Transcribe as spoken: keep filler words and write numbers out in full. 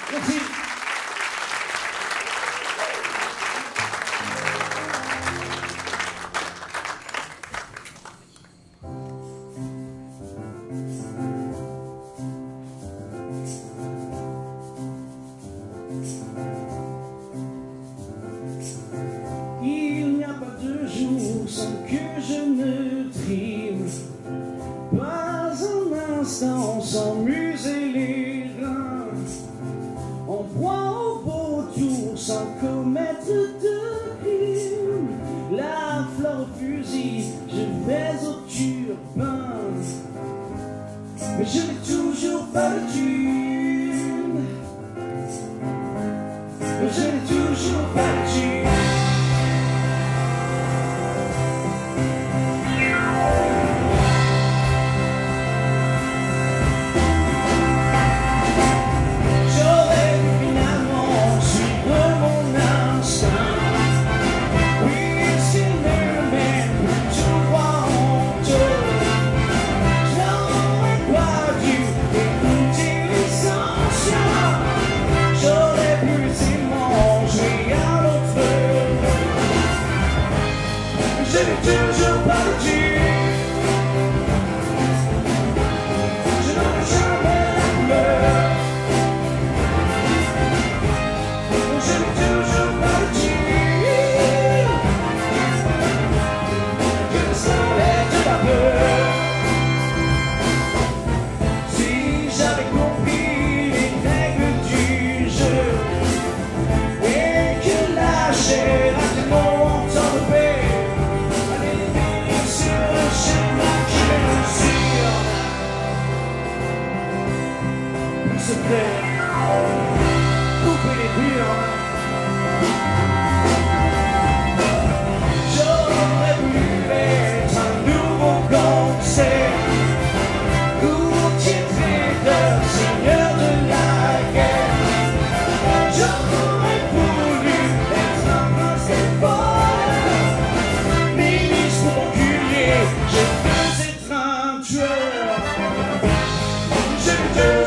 Merci. Il n'y a pas de jour sans que je ne trime, pas un instant sans muser les reins. On boit au beau jour sans commettre de crime. La fleur au fusil, je vais au turbin, mais je n'ai toujours pas de thune. Mais je n'ai toujours pas de thune. Je n'ai toujours pas de thune. Je n'en ai jamais la couleur. Je n'ai toujours pas de thune. Que le soleil de ma peur. Si j'avais compris les règles du jeu et que la chair a des mots en temps de paix, se plaît, couper les burnes. J'aurais voulu être un nouveau concert ou titré de seigneur de la guerre. J'aurais voulu être un prince des forêts, ministre ou enculé, je veux être un tueur. Je veux